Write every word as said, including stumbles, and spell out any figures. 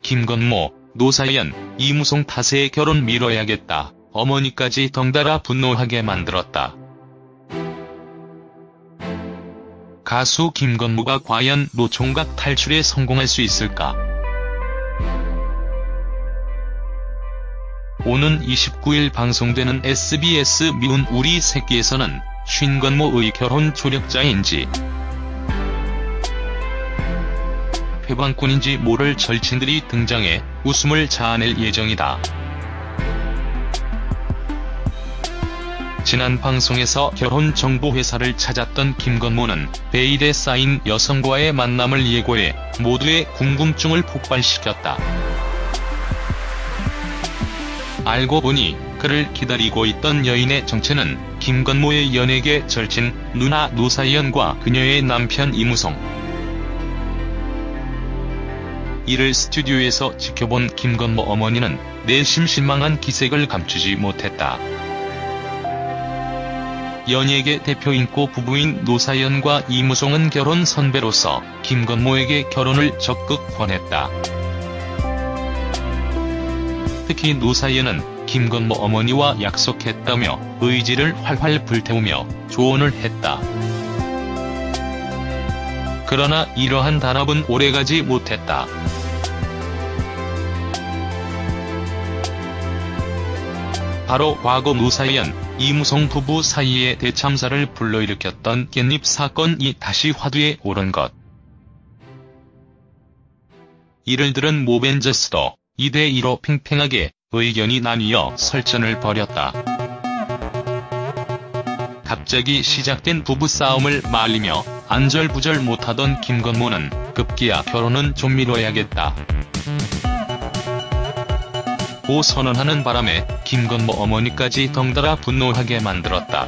김건모, 노사연, 이무송 탓에 결혼 미뤄야겠다. 어머니까지 덩달아 분노하게 만들었다. 가수 김건모가 과연 노총각 탈출에 성공할 수 있을까? 오는 이십구일 방송되는 에스비에스 미운 우리 새끼에서는 쉰건모의 결혼 조력자인지 회방꾼인지 모를 절친들이 등장해 웃음을 자아낼 예정이다. 지난 방송에서 결혼정보회사를 찾았던 김건모는 베일에 쌓인 여성과의 만남을 예고해 모두의 궁금증을 폭발시켰다. 알고 보니 그를 기다리고 있던 여인의 정체는 김건모의 연예계 절친 누나 노사연과 그녀의 남편 이무송. 이를 스튜디오에서 지켜본 김건모 어머니는 내심 실망한 기색을 감추지 못했다. 연예계 대표 인고 부부인 노사연과 이무송은 결혼 선배로서 김건모에게 결혼을 적극 권했다. 특히 노사연은 김건모 어머니와 약속했다며 의지를 활활 불태우며 조언을 했다. 그러나 이러한 단합은 오래가지 못했다. 바로 과거 노사연, 이무송 부부 사이의 대참사를 불러일으켰던 깻잎 사건이 다시 화두에 오른 것. 이를 들은 모벤져스도 이 대 이로 팽팽하게 의견이 나뉘어 설전을 벌였다. 갑자기 시작된 부부싸움을 말리며 안절부절 못하던 김건모는 급기야 결혼은 좀 미뤄야겠다 고 선언하는 바람에 김건모 어머니까지 덩달아 분노하게 만들었다.